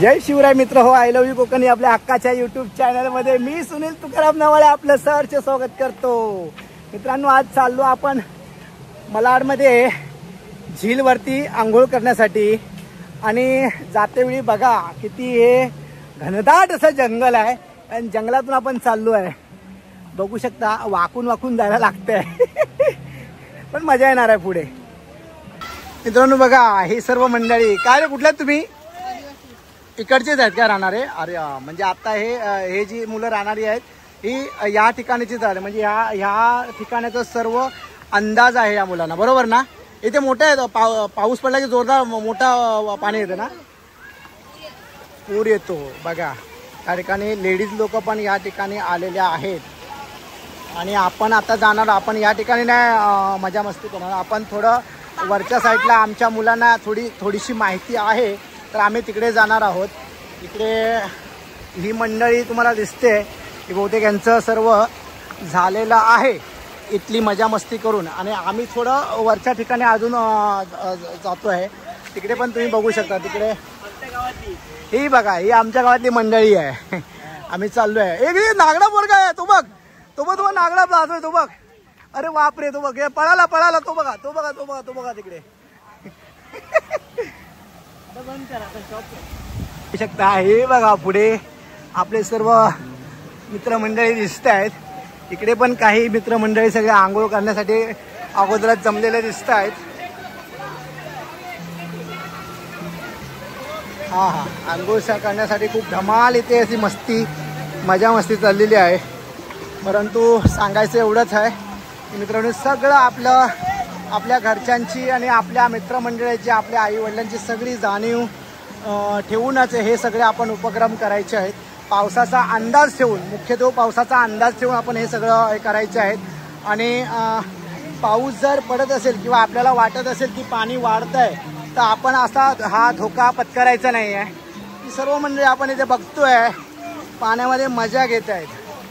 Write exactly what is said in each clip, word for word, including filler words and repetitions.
जय शिवराय मित्र हो, I love you Konkani आपल्या हक्काच्या युट्यूब चॅनल मध्ये मी सुनील तुकाराम नवाळे आपलं सहर्ष स्वागत करतो। मित्रांनो, आज चाललो आपण मलाडमध्ये झीलवरती आंघोळ करण्यासाठी आणि जातेवेळी बघा किती हे घनदाट असं जंगल आहे आणि जंगलातून आपण चाललो आहे। बघू शकता वाकून वाकून जायला लागतंय पण मजा येणार आहे पुढे। मित्रांनो बघा ही सर्व मंडळी काय रे, कुठल्या तुम्ही? इकडचेच आहेत का राहणारे? अरे म्हणजे आता हे हे जी मुलं राहणारी आहेत ही या ठिकाणीचीच आहे, म्हणजे ह्या ह्या ठिकाणाचा सर्व अंदाज आहे या मुलांना, बरोबर ना? इथे मोठा आहे पाव पाऊस पडला की जोरदार मोठा पाणी येतं ना, पूर येतो बघा। त्या ठिकाणी लेडीज लोक पण या ठिकाणी आलेल्या आहेत आणि आपण आता जाणार, आपण या ठिकाणी नाही मजा मस्ती करणार, आपण थोडं वरच्या साईडला आमच्या मुलांना थोडी थोडीशी माहिती आहे तर आम्ही तिकडे जाणार आहोत। इकडे ही मंडळी तुम्हाला दिसते की बहुतेक यांचं सर्व झालेलं आहे इथली मजा मस्ती करून आणि आम्ही थोडं वरच्या ठिकाणी अजून जातो आहे। तिकडे पण तुम्ही बघू शकता, तिकडे ही बघा ही आमच्या गावातली मंडळी आहे। आम्ही चाललो आहे। एक नागडा पोरगा आहे, तो बघ तो बघ तो नागडा जातोय, तो बघ, अरे बापरे, तो बघ पळाला पळाला, तो बघा तो बघा तो बघा तो बघा तिकडे शकता। हे बघा पुढे आपले सर्व मित्रमंडळी दिसत आहेत, इकडे पण काही मित्रमंडळी सगळे आंघोळ करण्यासाठी अगोदरच जमलेले दिसत आहेत। हा हा आंघोळ करण्यासाठी खूप धमाल इथे अशी मस्ती मजा मस्ती चाललेली आहे। परंतु सांगायचं एवढंच आहे की मित्रांनो, सगळं आपलं आपल्या घरच्यांची आणि आपल्या मित्रमंडळाची आपल्या आई वडिलांची सगळी जाणीव ठेवूनच हे सगळे आपण उपक्रम करायचे आहेत। पावसाचा अंदाज ठेवून, मुख्यत्वे पावसाचा अंदाज ठेवून आपण हे सगळं हे करायचे आहेत। आणि पाऊस जर पडत असेल किंवा आपल्याला वाटत असेल की पाणी वाढत आहे तर आपण असा हा धोका पत्करायचा नाही आहे। ही सर्व मंडळी आपण इथे बघतोय पाण्यामध्ये मजा घेत आहेत।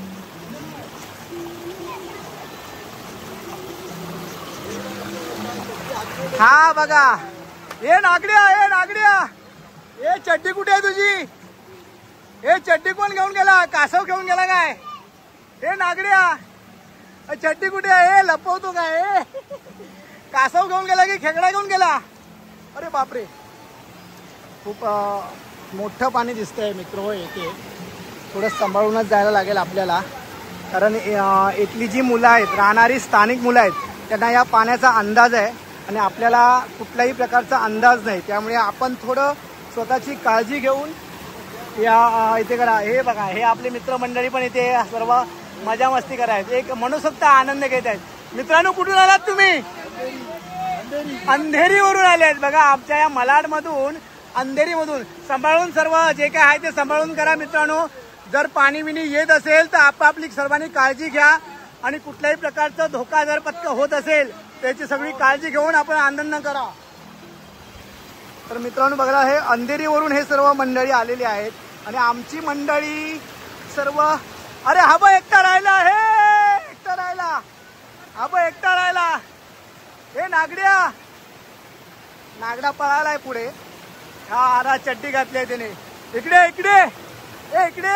हा बघा हे नागड्या, हे नागड्या, हे चड्डी कुठे आहे तुझी? हे चड्डी कोण घेऊन गेला? कासव घेऊन गेला काय? हे नागड्या चड्डी कुठे आहे? हे लपवतो काय? कासव घेऊन गेला की खेकडा घेऊन गेला? अरे बापरे, खूप मोठं पाणी दिसतंय मित्र हो। येथे थोडं सांभाळूनच जायला लागेल आपल्याला, कारण इथली जी मुलं आहेत, राहणारी स्थानिक मुलं आहेत, त्यांना या पाण्याचा अंदाज आहे आणि आपल्याला कुठल्याही प्रकारचा अंदाज नाही, त्यामुळे आपण थोडं स्वतःची काळजी घेऊन या इथे करा। हे बघा हे आपले मित्रमंडळी पण इथे सर्व मजा मस्ती करायचे, एक मनसोक्त आनंद घेत आहेत। मित्रांनो, कुठून आलात तुम्ही? अंधेरीवरून आले आहेत बघा, आमच्या या मलाडमधून अंधेरीमधून। सांभाळून सर्व जे काय आहे ते सांभाळून करा मित्रांनो। जर पाणी विणी येत असेल तर आपापली सर्वांनी काळजी घ्या आणि कुठल्याही प्रकारचा धोका जर पत्क होत असेल त्याची सगळी काळजी घेऊन आपण आनंद करा। तर मित्रांनो बघा हे अंधेरीवरून हे सर्व मंडळी आलेली आहेत आणि आमची मंडळी सर्व, अरे हा बा एकटा राहिला, हे एकटा राहिला, हा बा एकटा राहिला, हे नागड्या नागडा पळालाय पुढे। हा आरा चड्डी घातली आहे त्याने, इकडे इकडे ए इकडे।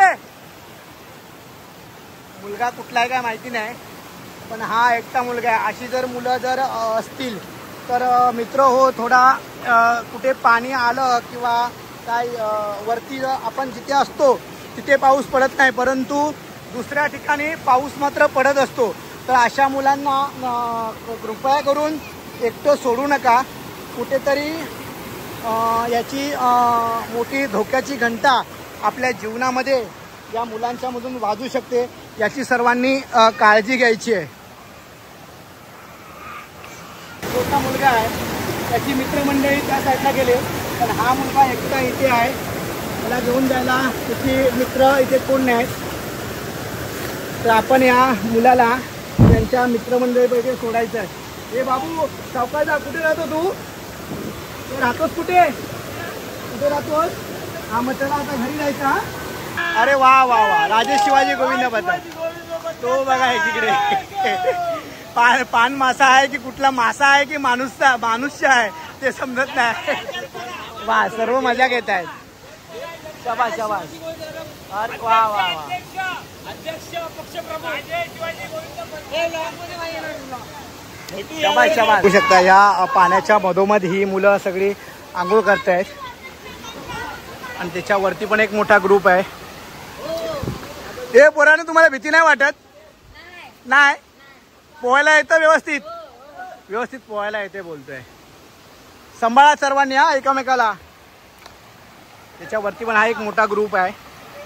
मुलगा कुठला आहे काय माहिती नाही पण हा एकटा मुलगा आहे। अशी जर मुलं जर असतील तर मित्र हो, थोडा कुठे पाणी आलं किंवा काय वरती आपण जिथे असतो तिथे पाऊस पडत नाही, परंतु दुसऱ्या ठिकाणी पाऊस मात्र पडत असतो, तर अशा मुलांना कृपया करून एकटं सोडू नका। कुठेतरी याची मोठी धोक्याची घंटा आपल्या जीवनामध्ये या मुलांच्या मधून वाजू शकते, याची सर्वांनी काळजी घ्यायची आहे। छोटा मुलगा आहे, त्याची मित्रमंडळी त्या साईडला गेले, पण हा मुलगा एकटा इथे आहे, त्याला घेऊन जायला त्याची मित्र इथे कोण नाहीत, तर आपण या मुलाला त्यांच्या मित्रमंडळीपैकी सोडायचं आहे। हे बाबू सावकाश, कुठे राहतो तू? राहतोस कुठे? कुठे राहतोस? हा मग चला आता घरी जायचा। अरे वा वा वा, राजे शिवाजी गोविंद बद्दल तो बघा आहे तिकडे। पान पान मासा आहे की कुठला मासा आहे की माणूसचा माणूसचा आहे ते समजत नाही। वा सर्व मजा घेत आहेत। शाबाश शाबाश. अरे वा वा वा. शाबाश शाबाश. बघू शकता या पाण्याच्या मधोमध ही मुलं सगळी आंघोळ करतायत आणि त्याच्यावरती पण एक मोठा ग्रुप आहे. ए पोराने तुम्हाला भीती नाही वाटत? नाही. पोहायला येतं व्यवस्थित? व्यवस्थित पोहायला येते बोलतोय. सांभाळा सर्वांनी हा एकमेकाला. त्याच्यावरती पण हा एक मोठा ग्रुप आहे.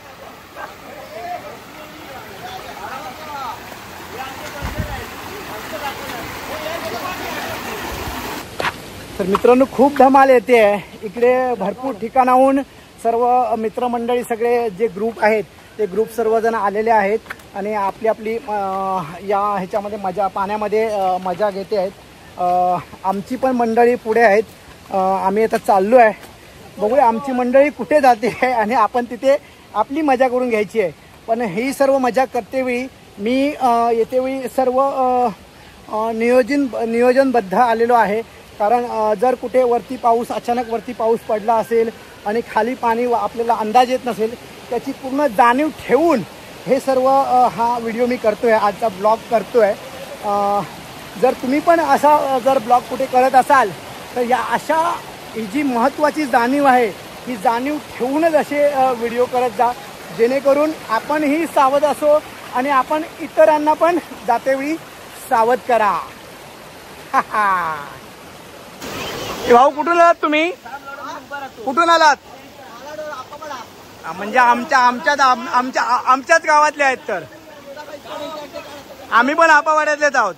तर मित्रांनो खूप धमाल येते इकडे. भरपूर ठिकाणाहून सर्व मित्रमंडळी सगळे जे ग्रुप आहेत ते ग्रुप सर्वजण आलेले आहेत आणि आपली आपली या ह्याच्यामध्ये मजा पाण्यामध्ये मजा घेते आहेत. आमची पण मंडळी पुढे आहेत. आम्ही आता चाललो आहे. बघूया आमची मंडळी कुठे जाते आहे आणि आपण तिथे आपली मजा करून घ्यायची आहे. पण ही सर्व मजा करतेवेळी मी येतेवेळी सर्व नियोजन नियोजनबद्ध आलेलो आहे. कारण जर कुठे वरती पाऊस अचानक वरती पाऊस पडला असेल आणि खाली पाणी आपल्याला अंदाज येत नसेल त्याची पूर्ण जाणीव ठेवून हे सर्व हा व्हिडिओ मी करतो आहे. आजचा ब्लॉग करतो आहे. जर तुम्ही पण असा जर ब्लॉग कुठे करत असाल तर या अशा ही जी महत्त्वाची जाणीव आहे ही जाणीव ठेवूनच असे व्हिडिओ करत जा जेणेकरून आपणही सावध असो आणि आपण इतरांना पण जातेवेळी सावध करा. भाऊ कुठून आलात तुम्ही? कुठून आलात? म्हणजे आमच्या आमच्याच आमच्या आमच्याच गावातले आहेत. तर आम्ही पण आपावाड्यातलेच आहोत.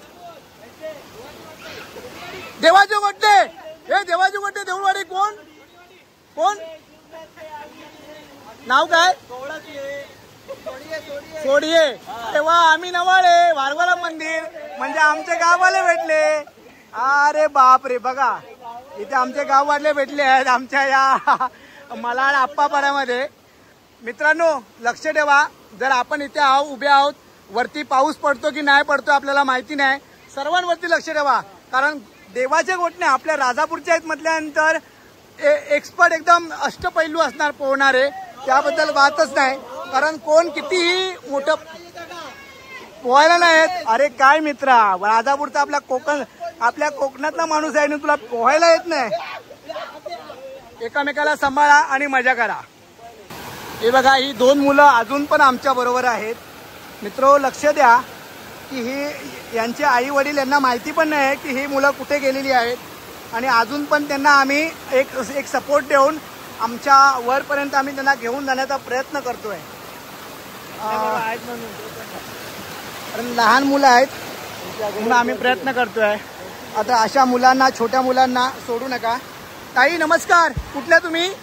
देवाचे गोटे हे देवाचे गोटे देऊळवाडी. कोण कोण नाव काय? सोडिये. तेव्हा आम्ही नवाळे वारवाला मंदिर म्हणजे आमचे गाववाले भेटले. अरे बाप रे. बघा इथे आमचे गाववाले भेटले आहेत आमच्या या मलाड आप्पापाड्यामध्ये. मित्रांनो लक्ष ठेवा. जर आपण इथे आहो उभे आहोत वरती पाऊस पडतो की नाही पडतो आपल्याला माहिती नाही. सर्वांवरती लक्ष ठेवा कारण देवाचे गोठणे आपल्या राजापूरच्या आहेत म्हटल्यानंतर एक्सपर्ट एकदम अष्टपैलू असणार पोहणारे. त्याबद्दल बातच नाही. कारण कोण कितीही मोठं पोहायला नाहीत. अरे काय मित्रा राजापूरचा आपल्या कोकण आपल्या कोकणातला माणूस आहे ना तुला पोहायला येत नाही. एकामेकाला सांभाळा आणि मजा करा. हे बघा ही दोन मुलं अजून पण आमच्या बरोबर आहेत. मित्रो लक्ष द्या की ही यांचे आई वडील यांना माहिती पण नाही की ही मुलं कुठे गेलेली आहेत आणि अजून पण त्यांना आम्ही एक एक सपोर्ट देऊन आमच्या वरपर्यंत आम्ही त्यांना घेऊन जाण्याचा प्रयत्न करतोय. कारण लहान मुलं आहेत म्हणून आम्ही प्रयत्न करतोय. आता अशा मुलांना छोट्या मुलांना सोडू नका. ताई नमस्कार. कुठल्या तुम्ही?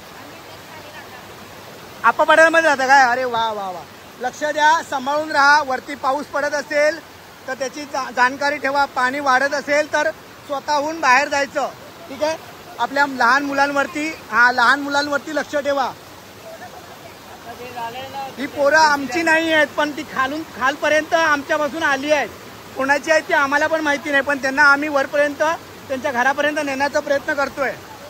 आप्पापाड्यामध्ये जाता काय? अरे वा वा वा. लक्ष द्या सांभाळून राहा. वरती पाऊस पडत असेल तर त्याची जाणकारी ठेवा. पाणी वाढत असेल तर स्वतःहून बाहेर जायचं. ठीक आहे. आपल्या लहान मुलांवरती हा लहान मुलांवरती लक्ष ठेवा. ही पोरं आमची नाही आहेत पण ती खालून खालपर्यंत आमच्यापासून आली आहेत. कोणाची आहे ती आम्हाला पण माहिती नाही पण त्यांना आम्ही वरपर्यंत त्यांच्या घरापर्यंत नेण्याचा प्रयत्न करतोय.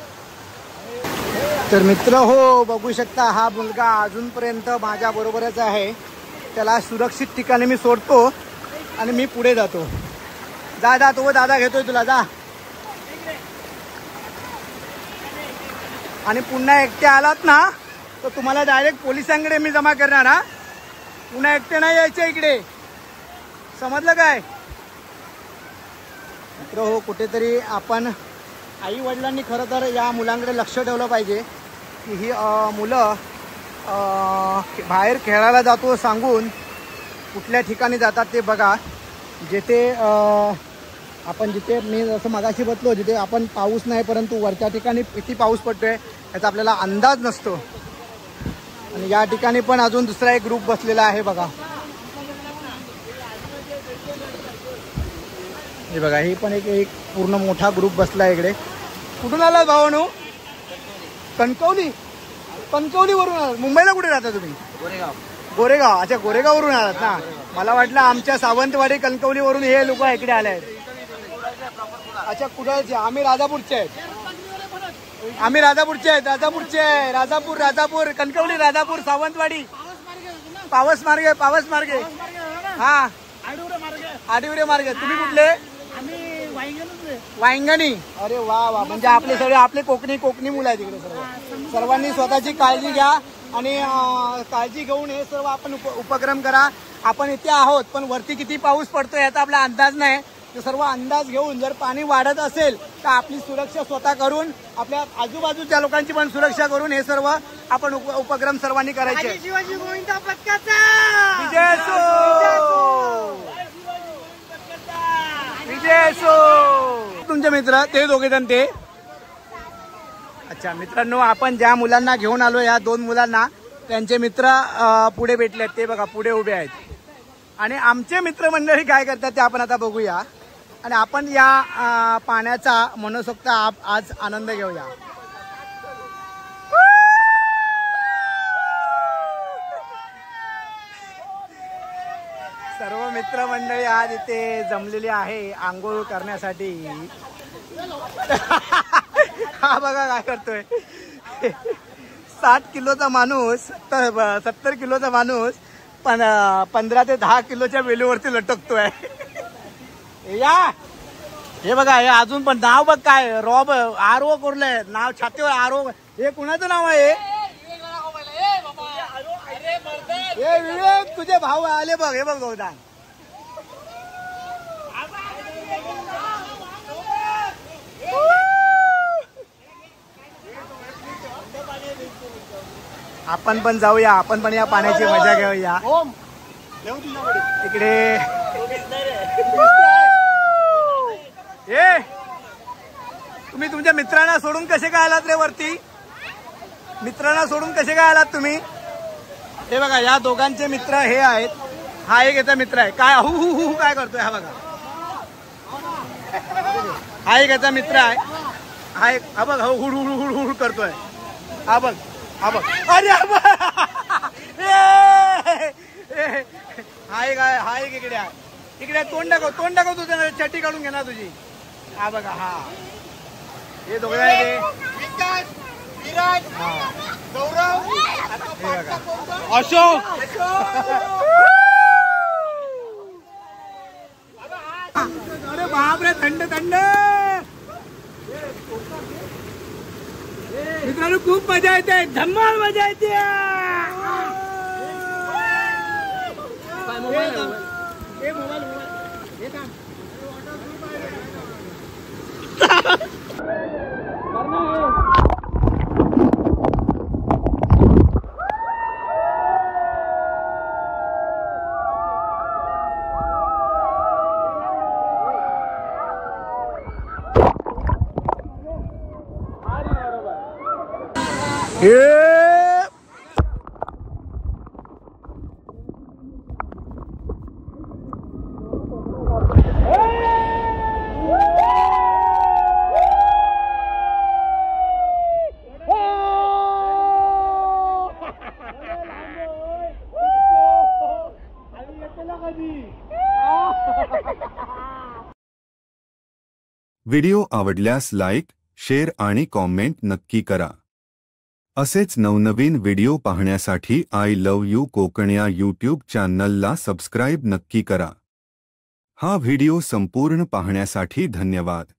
तर मित्र हो बघू शकता हा मुलगा अजूनपर्यंत माझ्या बरोबरच आहे. त्याला सुरक्षित ठिकाणी मी सोडतो आणि मी पुढे जातो. जा जा तो दादा घेतोय तुला जा. आणि पुन्हा एकटे आलात ना तर तुम्हाला डायरेक्ट पोलिसांकडे मी जमा करणार. हा पुन्हा एकटे नाही यायचे इकडे. समजलं काय? मित्र हो कुठेतरी आपण आई वडिलांनी खरं तर या मुलांकडे लक्ष ठेवलं पाहिजे की ही मुलं बाहेर खेळायला जातो सांगून कुठल्या ठिकाणी जातात ते बघा. जिथे आपण जिथे मी जसं मगाशी बसलो जिथे आपण पाऊस नाही परंतु वरच्या ठिकाणी किती पाऊस पडतोय याचा आपल्याला अंदाज नसतो. आणि या ठिकाणी पण अजून दुसरा एक ग्रुप बसलेला आहे बघा. हे बघा ही पण एक एक पूर्ण मोठा ग्रुप बसला इकडे. कुठून आला भावानू? कणकवली. कणकवलीवरून आलात. मुंबईला कुठे राहता तुम्ही? गोरेगाव. गोरेगाव. अच्छा गोरेगाववरून आलात ना. मला वाटलं आमच्या सावंतवाडी कणकवलीवरून हे लोक इकडे आले आहेत. अच्छा कुडाळचे. आम्ही राजापूरचे आहेत. आम्ही राजापूरचे आहेत, राजापूरचे आहे. राजापूर राजापूर कणकवली राजापूर सावंतवाडी पावस मार्गे पावस मार्गे हा आडिवरे मार्गे. तुम्ही कुठले? वांगणी. अरे वा वा, म्हणजे आपले सगळे आपले कोकणी कोकणी मुलं आहेत तिकडे सर्व. सर्वांनी स्वतःची काळजी घ्या आणि काळजी घेऊन हे सर्व आपण उप उपक्रम करा. आपण इथे आहोत पण वरती किती पाऊस पडतोय याचा आपला अंदाज नाही. ते सर्व अंदाज घेऊन जर पाणी वाढत असेल तर आपली सुरक्षा स्वतः करून आपल्या आजूबाजूच्या लोकांची पण सुरक्षा करून हे सर्व आपण उप उपक्रम सर्वांनी करायचे. शिवाजी गोविंदा पथकाचा विजय असो, विजय असो. तुमचे मित्र ते दोघे जण ते. अच्छा मित्रांनो, आपण ज्या मुलांना घेऊन आलो या दोन मुलांना त्यांचे मित्र पुढे भेटले. ते बघा पुढे उभे आहेत. आणि आमचे मित्रमंडळी काय करतात ते आपण आता बघूया. आणि आपण या पाण्याचा मनसोक्त आज आनंद घेऊया. सर्व मित्रमंडळी आज इथे जमलेली आहे आंघोळ करण्यासाठी. हा बघा काय करतोय. साठ किलोचा माणूस सत्तर किलोचा माणूस पण पंधरा ते दहा किलोच्या वेलीवरती लटकतोय. या हे बघा, हे अजून पण नाव बघ काय रॉब आरो कोरलंय नाव छातीवर आरो. हे कुणाचं नाव आहे? हे विवेक तुझे भाऊ आले बघ. हे बघ गौदान. आपण पण जाऊया, आपण पण या पाण्याची मजा घेऊया. इकडे ए तुम्ही तुमच्या मित्रांना सोडून कसे काय आलात रे वरती? मित्रांना सोडून कसे काय आलात तुम्ही? हे बघा या दोघांचे मित्र हे आहेत. हा एक याचा मित्र आहे. काय हु हु हु काय करतोय हा बघा. हा एक याचा मित्र आहे. हा एक हा बघ हुड हुड हुड हुड करतोय. हा बघ हा बघ. अरे हा एक हा एक इकडे आहे. इकडे तोंड दाखव तोंड दाखव तुझं चड्डी काढून घेणार तुझी. हा बघा हा हे दोघे आहे. अशोक अरे बापरे थंड थंड. मित्रांनो खूप मजा येते, धम्माल मजा येते. व्हिडिओ आवडल्यास लाईक, शेअर आणि कॉमेंट नक्की करा. असेच नवनवीन व्हिडिओ पाहण्यासाठी आय लव्ह यू कोकण या यूट्यूब चॅनलला सबस्क्राईब नक्की करा. हा व्हिडिओ संपूर्ण पाहण्यासाठी धन्यवाद.